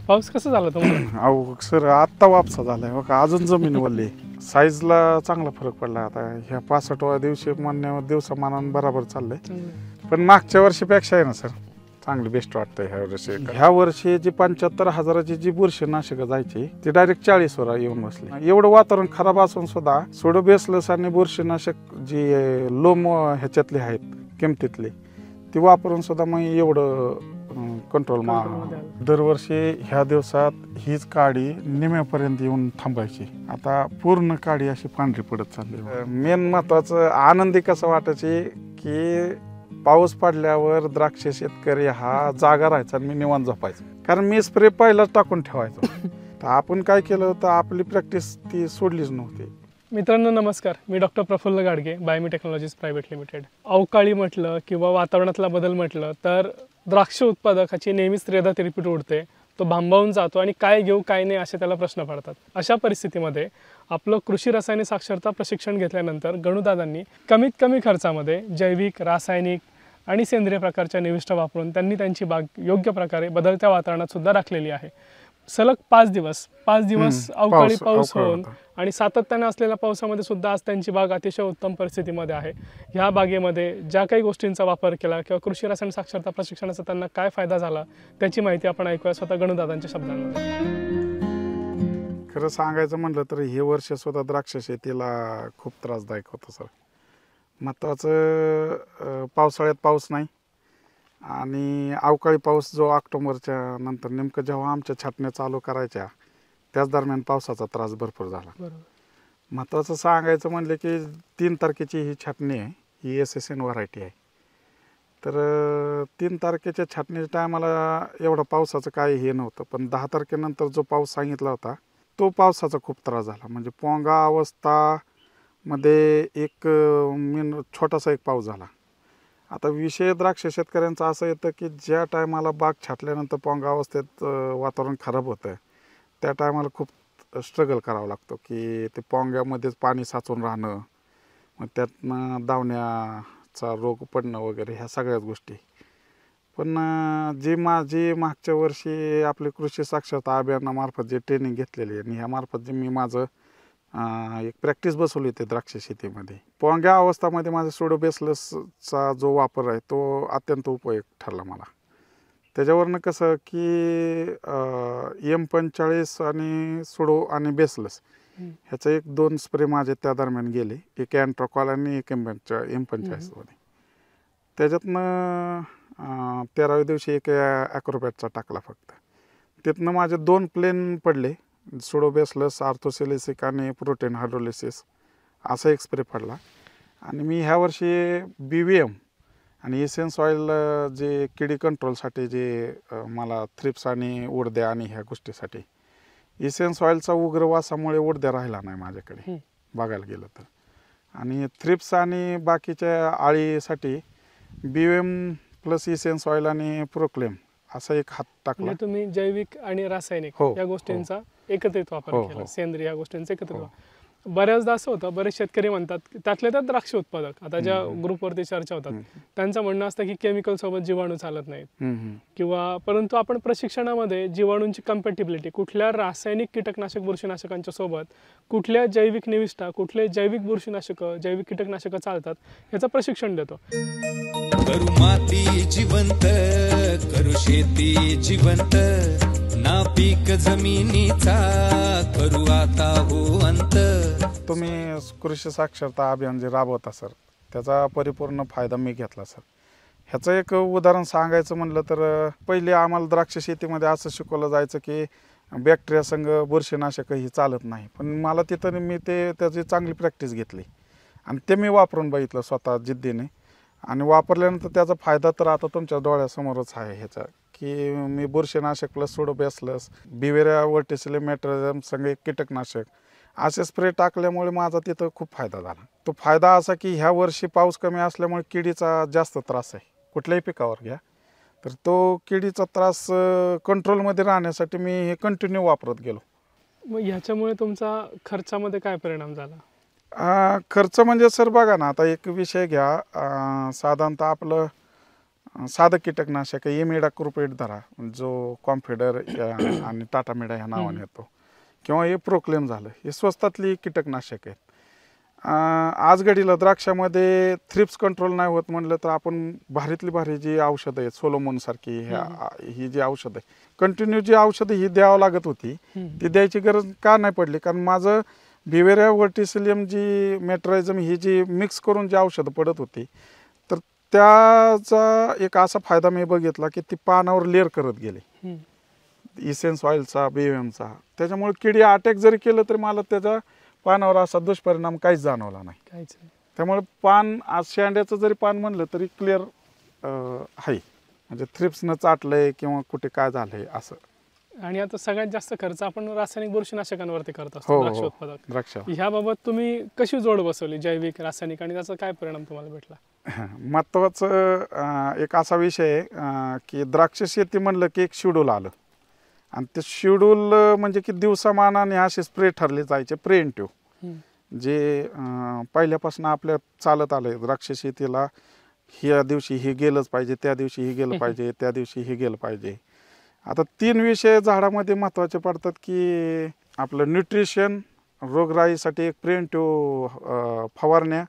पाऊस कसा झाला तुम्हाला? अहो सर आत्ता वापसा झालाय बघा, अजून जमीन वल्ली. साईजला चांगला फरक पडला. आता ह्या 65व्या दिवशी म्हणण्यावर दिवसामानानं बराबर चाललंय, पण मागच्या वर्षीपेक्षा आहे ना सर चांगली बेस्ट वाटतंय ह्या वर्षी. ह्या वर्षी जी 75,000ची जी बुरशीनाशकं जायची ती डायरेक्ट 40वर येऊन बसली. एवढं वातावरण खराब असून सुद्धा सोडो बेसलस आणि बुरशीनाशक जी लोम ह्याच्यातली आहेत किमतीतली ती वापरून सुद्धा मग एवढं कंट्रोल दरवर्षी ह्या दिवसात हीच काडी निम्यापर्यंत येऊन थांबायची. आता पूर्ण काडी अशी पांढरी पडत चालली. मेन महत्वाचं आनंदी कसं वाटायची की पाऊस पडल्यावर द्राक्ष शेतकरी हा जागा राहायचा आणि मी निवांत झोपायचो, कारण मी स्प्रे पहिलाच टाकून ठेवायचो. तर आपण काय केलं होतं, आपली प्रॅक्टिस ती सोडलीच नव्हती. मित्रांनो नमस्कार, मी doctor Praful Gadge, Biome Technologies Private Limited. अवकाळी म्हटलं किंवा वातावरणातला बदल म्हटलं तर द्राक्ष उत्पादकाची नेहमीच त्रेधा तिरपीट उडते. तो भांबावून जातो आणि काय घेऊ काय नाही असे त्याला प्रश्न पडतात. अशा परिस्थितीमध्ये आपलं कृषी रसायन साक्षरता प्रशिक्षण घेतल्यानंतर गणूदादांनी कमीत कमी खर्चामध्ये जैविक, रासायनिक आणि सेंद्रिय प्रकारच्या निविष्ठा वापरून त्यांनी त्यांची बाग योग्य प्रकारे बदलत्या वातावरणात सुद्धा राखलेली आहे. सलग 5 दिवस अवकाळी पाऊस होऊन आणि सातत्याने असलेल्या पावसामध्ये सुद्धा आज त्यांची बाग अतिशय उत्तम परिस्थितीमध्ये आहे. ह्या बागेमध्ये ज्या काही गोष्टींचा वापर केला किंवा कृषी रसायन साक्षरता प्रशिक्षणाचा त्यांना काय फायदा झाला त्याची माहिती आपण ऐकूया स्वतः गणूदादांच्या शब्दांमध्ये. खरं सांगायचं म्हटलं तर हे वर्ष सुद्धा द्राक्ष शेतीला खूप त्रासदायक होतं सर. महत्त्वाचं पावसाळ्यात पाऊस नाही आणि अवकाळी पाऊस जो ऑक्टोबरच्या नंतर नेमकं जेव्हा आमच्या छाटण्या चालू करायच्या त्याच दरम्यान पावसाचा त्रास भरपूर झाला. महत्त्वाचं सांगायचं म्हणलं की 3 तारखेची ही छाटणी आहे, ही SSN व्हरायटी आहे. तर 3 तारखेच्या छाटणीच्या टायमाला एवढं पावसाचं काही हे नव्हतं, पण 10 तारखेनंतर जो पाऊस सांगितला होता तो पावसाचा खूप त्रास झाला. म्हणजे पोंगा अवस्थामध्ये एक छोटासा एक पाऊस झाला. आता विषय द्राक्ष शेतकऱ्यांचा असं येतं की ज्या टायमाला बाग छाटल्यानंतर पोंगा अवस्थेत वातावरण खराब होतं त्या टायमाला खूप स्ट्रगल करावं लागतो की ते पोंग्यामध्येच पाणी साचून राहणं, मग त्यातनं दावण्याचा रोग पडणं वगैरे ह्या सगळ्याच गोष्टी. पण जी मागच्या वर्षी आपली कृषी साक्षरता अभियानामार्फत जे ट्रेनिंग घेतलेली आहे आणि ह्यामार्फत जे मी माझं एक प्रॅक्टिस बसवली होती द्राक्ष शेतीमध्ये, पोंग्या अवस्थामध्ये माझा सोडो बेसलसचा जो वापर आहे तो अत्यंत उपयुक्त ठरला मला. त्याच्यावरनं कसं की M45 आणि सोडो आणि बेसलस ह्याचं 1-2 स्प्रे माझे त्या दरम्यान गेले, एक अँट्राकॉल आणि एक M45 मध्ये. त्याच्यातनं 13व्या दिवशी एक ॲक्रोपॅटचा टाकला फक्त. तिथनं माझे 2 प्लेन पडले, सोडो बेसलस, आर्थोसेलिसिक आणि प्रोटीन हायड्रोलिसिस असा एक स्प्रे पडला. आणि मी ह्या वर्षी BVM आणि इसेन्स ऑइल जे किडी कंट्रोलसाठी जे मला थ्रिप्स आणि उडद्या आणि ह्या गोष्टीसाठी इसेन्स ऑइलचा उग्र वासामुळे उडद्या राहिला नाही माझ्याकडे बघायला गेलं तर. आणि थ्रिप्स आणि बाकीच्या आळीसाठी BVM प्लस इसेन्स ऑइल आणि प्रोक्लेम असा एक हात टाकला. तुम्ही जैविक आणि रासायनिक या गोष्टींचा एकत्रित वापर केला, सेंद्रिय या गोष्टींचा एकत्रित वापर. बऱ्याचदा असं होतं, बरेच शेतकरी म्हणतात त्यातले त्यात द्राक्ष उत्पादक आता ज्या ग्रुपवरती चर्चा होतात त्यांचं म्हणणं असतं की केमिकल सोबत जीवाणू चालत नाहीत किंवा, परंतु आपण प्रशिक्षणामध्ये जीवाणूंची कम्पॅटिबिलिटी, कुठल्या रासायनिक कीटकनाशक बुरशीनाशकांच्या सोबत कुठल्या जैविक निविष्ठा, कुठले जैविक बुरशीनाशक, जैविक कीटकनाशक चालतात याचं प्रशिक्षण देतो. करू माती जिवंत, करू शेती जिवंत, ना पीक जमिनीचा करू आता हो अंत. तुम्ही कृषी साक्षरता अभियान जे राबवता सर त्याचा परिपूर्ण फायदा मी घेतला सर. ह्याचं एक उदाहरण सांगायचं म्हणलं तर पहिले आम्हाला द्राक्ष शेतीमध्ये असं शिकवलं जायचं की बॅक्टेरिया संघ बुरशीनाशक ही चालत नाही, पण मला तिथं मी त्याची चांगली प्रॅक्टिस घेतली आणि ते मी वापरून बघितलं स्वतः जिद्दीने. आणि वापरल्यानंतर त्याचा फायदा तर आता तुमच्या डोळ्यासमोरच आहे ह्याचा की मी बुरशीनाशक प्लस सोडो बेसलस, बिवेरिया वर्टिसिलियम मेट्रिझम संघ एक कीटकनाशक असे स्प्रे टाकल्यामुळे माझा तिथं खूप फायदा झाला. तो फायदा असा की ह्या वर्षी पाऊस कमी असल्यामुळे किडीचा जास्त त्रास आहे कुठल्याही पिकावर घ्या, तर तो किडीचा त्रास कंट्रोलमध्ये राहण्यासाठी मी हे कंटिन्यू वापरत गेलो. मग ह्याच्यामुळे तुमचा खर्चामध्ये काय परिणाम झाला? खर्च म्हणजे सर बघा ना, आता एक विषय घ्या, साधारणतः आपलं साधं कीटकनाशक इमिडाक्लोप्रिड धरा, जो कॉम्फिडर आणि टाटामेडा ह्या नावाने येतो, किंवा हे प्रोक्लेम झालं, हे स्वस्तातली कीटकनाशक आहेत. आज घडीला द्राक्षामध्ये थ्रिप्स कंट्रोल नाही होत म्हणलं तर आपण भारीतली भारी जी औषधं आहेत, सोलोमोन सारखी ही जी औषधं आहे, कंटिन्यू जी औषधं ही द्यावं लागत होती, ती द्यायची गरज का नाही पडली? कारण माझं बिवेरिया वर्टिसिलियम जी मेट्रायझम ही जी मिक्स करून जी औषधं पडत होती, तर त्याचा एक असा फायदा मी बघितला की ती पानावर लेअर करत गेली इसेन्स ऑइलचा, BOM-चा. त्याच्यामुळे किडी अटॅक जरी केलं तरी मला त्याचा पानावर असा दुष्परिणाम काहीच जाणवला नाही. त्यामुळे पान आज शेंड्याचं जरी पान म्हणलं तरी क्लिअर आहे, म्हणजे थ्रिप्सनं चाटलंय किंवा कुठे काय झालंय असं. आणि आता सगळ्यात जास्त खर्च आपण रासायनिक बुरशीनाशकांवरती करत असतो द्राक्ष उत्पादक. द्राक्ष ह्याबाबत तुम्ही कशी जोड बसवली, जैविक रासायनिक, आणि त्याचा काय परिणाम तुम्हाला भेटला? महत्वाचं एक असा विषय आहे की द्राक्ष शेती म्हणलं की एक शेड्यूल आलं, आणि ते शेड्यूल म्हणजे की दिवसामानाने असे स्प्रे ठरले जायचे प्रिव्हेंटिव्ह, जे पहिल्यापासून आपल्या चालत आलंय. द्राक्ष शेतीला ह्या दिवशी हे गेलंच पाहिजे, त्या दिवशी हे गेलं पाहिजे, त्या दिवशी हे गेलं पाहिजे. आता 3 विषय झाडामध्ये महत्त्वाचे पडतात की आपलं न्यूट्रिशन, रोगराईसाठी एक प्रिव्हेंटिव्ह फवारण्या,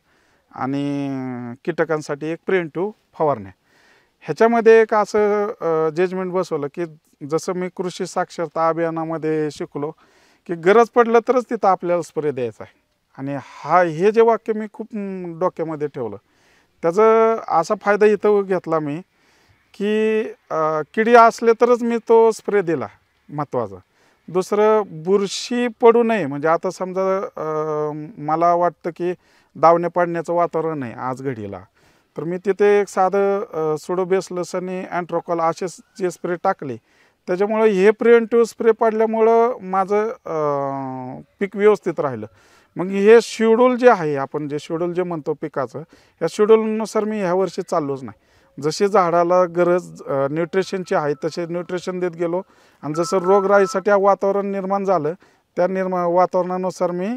आणि कीटकांसाठी एक प्रिव्हेंटिव्ह फवारण्या. ह्याच्यामध्ये एक असं जजमेंट बसवलं की जसं मी कृषी साक्षरता अभियानामध्ये शिकलो की गरज पडलं तरच तिथं आपल्याला स्प्रे द्यायचा आहे. आणि हे जे वाक्य मी खूप डोक्यामध्ये ठेवलं, त्याचा असा फायदा इथं घेतला मी की किडी असले तरच मी तो स्प्रे दिला, महत्त्वाचं. दुसरं, बुरशी पडू नये. म्हणजे आता समजा मला वाटतं की दावणे पाडण्याचं वातावरण आहे आज घडीला, तर मी तिथे एक साधं सुडोबेसलस आणि अँट्रोकॉल असे जे स्प्रे टाकले, त्याच्यामुळं हे प्रिव्हेंटिव्ह स्प्रे पाडल्यामुळं माझं पीक व्यवस्थित राहिलं. मग हे शेड्यूल जे आहे, आपण जे शेड्यूल जे म्हणतो पिकाचं, या शेड्यूलनुसार मी ह्या वर्षी चाललोच नाही. जशी झाडाला गरज न्यूट्रिशनची आहे तसे न्यूट्रिशन देत गेलो, आणि जसं रोगराईसाठी वातावरण निर्माण झालं त्या वातावरणानुसार मी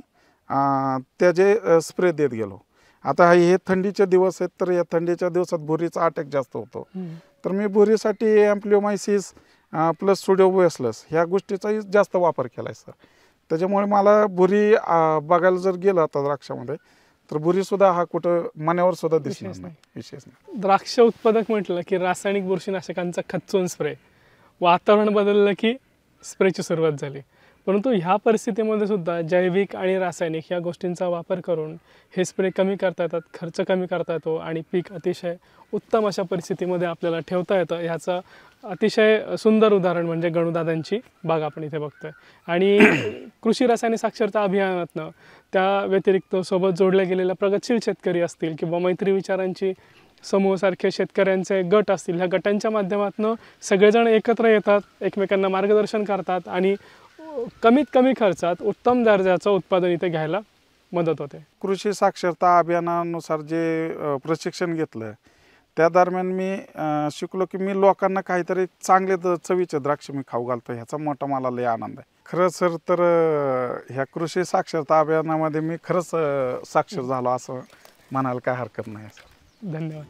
त्याचे स्प्रे देत गेलो. आता हे थंडीचे दिवस आहेत, तर या थंडीच्या दिवसात भुरीचा अटॅक जास्त होतो, तर मी भुरीसाठी ॲम्प्लिओमायसिस प्लस सुडोबेसलस ह्या गोष्टीचाही जास्त वापर केला आहे सर. त्याच्यामुळे मला भुरी बघायला जर गेलं आता द्राक्षामध्ये, तर भुरीसुद्धा हा कुठं मण्यावर सुद्धा दिसणार नाही, विशेष नाही. द्राक्ष उत्पादक म्हटलं की रासायनिक बुरशीनाशकांचा खच्चून स्प्रे, वातावरण बदललं की स्प्रेची सुरुवात झाली. परंतु ह्या परिस्थितीमध्ये सुद्धा जैविक आणि रासायनिक ह्या गोष्टींचा वापर करून हे स्प्रे कमी करता येतात, खर्च कमी करता येतो, आणि पीक अतिशय उत्तम अशा परिस्थितीमध्ये आपल्याला ठेवता येतं. ह्याचं अतिशय सुंदर उदाहरण म्हणजे गणूदादांची बाग आपण इथे बघतोय. आणि कृषी रासायनिक साक्षरता अभियानातनं त्या व्यतिरिक्त सोबत जोडले गेलेल्या प्रगतशील शेतकरी असतील किंवा मैत्री विचारांची समूहासारखे शेतकऱ्यांचे गट असतील, ह्या गटांच्या माध्यमातून सगळेजण एकत्र येतात, एकमेकांना मार्गदर्शन करतात, आणि कमीत कमी खर्चात उत्तम दर्जाचं उत्पादन इथे घ्यायला मदत होते. कृषी साक्षरता अभियानानुसार जे प्रशिक्षण घेतलं त्या दरम्यान मी शिकलो की मी लोकांना काहीतरी चांगले चवीचे द्राक्ष मी खाऊ घालतो, ह्याचा मोठा मला लय आनंद आहे. खरं सर तर ह्या कृषी साक्षरता अभियानामध्ये मी खरंच साक्षर झालो असं म्हणायला काय हरकत नाही सर. धन्यवाद.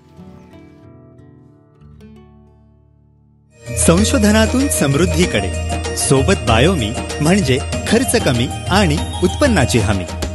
संशोधनातून समृद्धीकडे सोबत बायोमी म्हणजे खर्च कमी आणि उत्पन्नाची हमी.